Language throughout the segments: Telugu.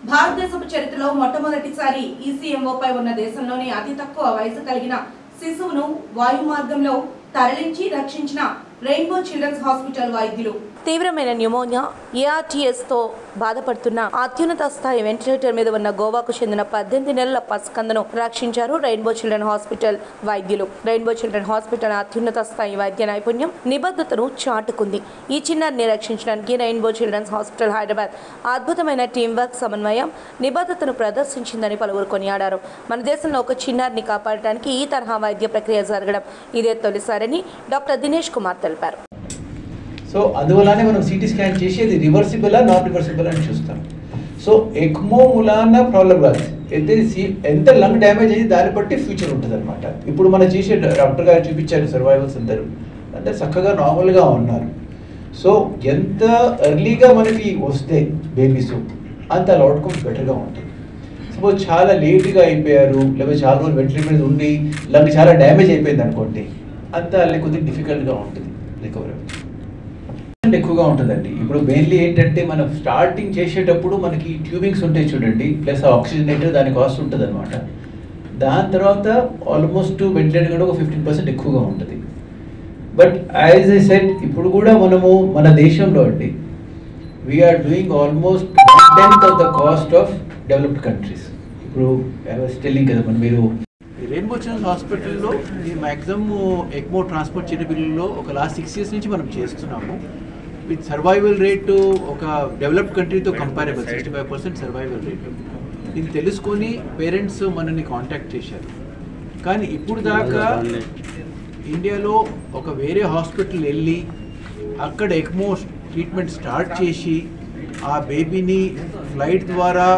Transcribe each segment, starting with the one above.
భారతదేశపు చరిత్రలో మొట్టమొదటిసారి ఈసీఎంఓపై ఉన్న దేశంలోని అతి తక్కువ వయసు కలిగిన శిశువును వాయు మార్గంలో తరలించి రక్షించిన రెయిన్బో చిల్డ్రన్స్ హాస్పిటల్ వైద్యులు. తీవ్రమైన న్యూమోనియా ARTS తో బాధపడుతున్న అత్యున్నత స్థాయి వెంటిలేటర్ మీద ఉన్న గోవాకు చెందిన 18 నెలల పసికందను రక్షించారు రెయిన్బో చిల్డ్రన్ హాస్పిటల్ వైద్యులు. రెయిన్బో చిల్డ్రన్ హాస్పిటల్ అత్యున్నత స్థాయి వైద్య నైపుణ్యం, నిబద్ధతను చాటుకుంది. ఈ చిన్నారిని రక్షించడానికి రెయిన్బో చిల్డ్రన్స్ హాస్పిటల్ హైదరాబాద్ అద్భుతమైన టీం వర్క్, సమన్వయం, నిబద్ధతను ప్రదర్శించిందని పలువురు కొనియాడారు. మన దేశంలో ఒక చిన్నారిని కాపాడటానికి ఈ తరహా వైద్య ప్రక్రియ జరగడం ఇదే తొలిసారని డాక్టర్ దినేష్ కుమార్ తెలిపారు. సో అందువల్లనే మనం సిటీ స్కాన్ చేసేది రివర్సిబులా నాన్ రివర్సిబుల్ అని చూస్తాం. సో ఎక్మో మూలాన ప్రాబ్లం కాదు, ఎంత లంగ్ డ్యామేజ్ అయ్యి దాన్ని బట్టి ఫ్యూచర్ ఉంటుంది అనమాట. ఇప్పుడు మనం చేసే డాక్టర్ గారు చూపించారు సర్వైవల్స్ అందరూ చక్కగా నార్మల్గా ఉన్నారు. సో ఎంత ఎర్లీగా మనకి వస్తే బేబీస్ అంత అవుట్కమ్స్ బెటర్గా ఉంటుంది. సపోజ్ చాలా లేట్గా అయిపోయారు, లేకపోతే చాలా రోజులు వెంటిలేటర్ మీద ఉండి లంగ్ చాలా డ్యామేజ్ అయిపోయింది అనుకోండి, అంత కొద్దిగా డిఫికల్ట్గా ఉంటుంది రికవరీ ఎక్కువగా ఉంటుందండి. ఇప్పుడు మెయిన్లీ ఏంటంటే మనం స్టార్టింగ్ చేసేటప్పుడు మనకి ట్యూబింగ్స్ ఉంటాయి చూడండి, ప్లస్ ఆక్సిజనేటర్ దాని కాస్ట్ ఉంటుంది అనమాట. దాని తర్వాత ఆల్మోస్ట్ వెంటిలేటర్ కూడా ఒక 15% ఎక్కువగా ఉంటుంది. బట్ యాజ్ ఐ సెడ్ ఇప్పుడు కూడా మనము మన దేశంలో అండి we are doing almost 1/10 of the cost of developed countries. ఇప్పుడు టెల్లింగ్ కదా మనం, మీరు రెయిన్బో చిల్డ్రన్స్ హాస్పిటల్లో ఈ మ్యాక్సిమం ఎక్మో ట్రాన్స్పోర్ట్ చేయడం బిల్లులో ఒక లాస్ట్ 6 years నుంచి మనం చేస్తున్నాము. విత్ సర్వైవల్ రేటు ఒక డెవలప్డ్ కంట్రీతో కంపారబుల్ 65% సర్వైవల్ రేటు. ఇది తెలుసుకొని పేరెంట్స్ మనల్ని కాంటాక్ట్ చేశారు. కానీ ఇప్పుడు దాకా ఇండియాలో ఒక వేరే హాస్పిటల్ వెళ్ళి అక్కడ ఎక్మో ట్రీట్మెంట్ స్టార్ట్ చేసి ఆ బేబీని ఫ్లైట్ ద్వారా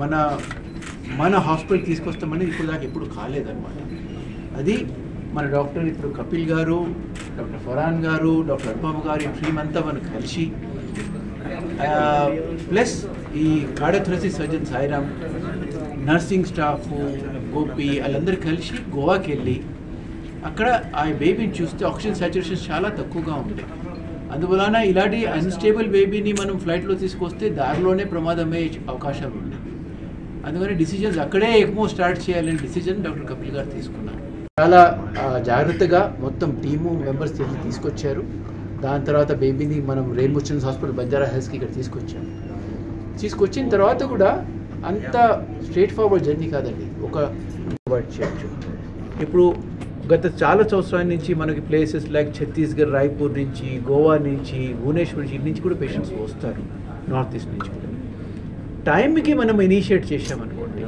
మన హాస్పిటల్ తీసుకొస్తామని ఇప్పుడు దాకా ఎప్పుడు కాలేదన్నమాట. అది మన డాక్టర్ ఇప్పుడు కపిల్ గారు, డాక్టర్ ఫరాన్ గారు, డాక్టర్ అర్పమ్మ గారు ఈ టీమ్ అంతా మనకు కలిసి, ప్లస్ ఈ cardiothoracic surgeon Sairam, nursing staff Gopi వాళ్ళందరూ కలిసి గోవాకి వెళ్ళి అక్కడ ఆ బేబీని చూస్తే ఆక్సిజన్ సాచురేషన్ చాలా తక్కువగా ఉంది. అందువలన ఇలాంటి అన్స్టేబుల్ బేబీని మనం ఫ్లైట్లో తీసుకొస్తే దారిలోనే ప్రమాదమయ్యే అవకాశాలు ఉన్నాయి. అందుకని డిసిజన్స్ అక్కడే ఎక్మో స్టార్ట్ చేయాలని డిసిజన్ డాక్టర్ కపిల్ గారు తీసుకున్నారు. చాలా జాగ్రత్తగా మొత్తం టీము మెంబర్స్ తీసుకొచ్చారు. దాని తర్వాత బేబీని మనం రెయిన్బో చిల్డ్రన్స్ హాస్పిటల్ బంజారా హిల్స్కి ఇక్కడ తీసుకొచ్చిన తర్వాత కూడా అంత స్ట్రేట్ ఫార్వర్డ్ జర్నీ కాదండి, ఒక వర్డ్ చేయొచ్చు. ఇప్పుడు గత చాలా సంవత్సరాల నుంచి మనకి ప్లేసెస్ లైక్ ఛత్తీస్గఢ్, రాయ్పూర్ నుంచి, గోవా నుంచి, భువనేశ్వర్ నుంచి, ఇటు నుంచి కూడా పేషెంట్స్ వస్తారు, నార్త్ ఈస్ట్ నుంచి కూడా. టైంకి మనం ఇనిషియేట్ చేసామనుకోండి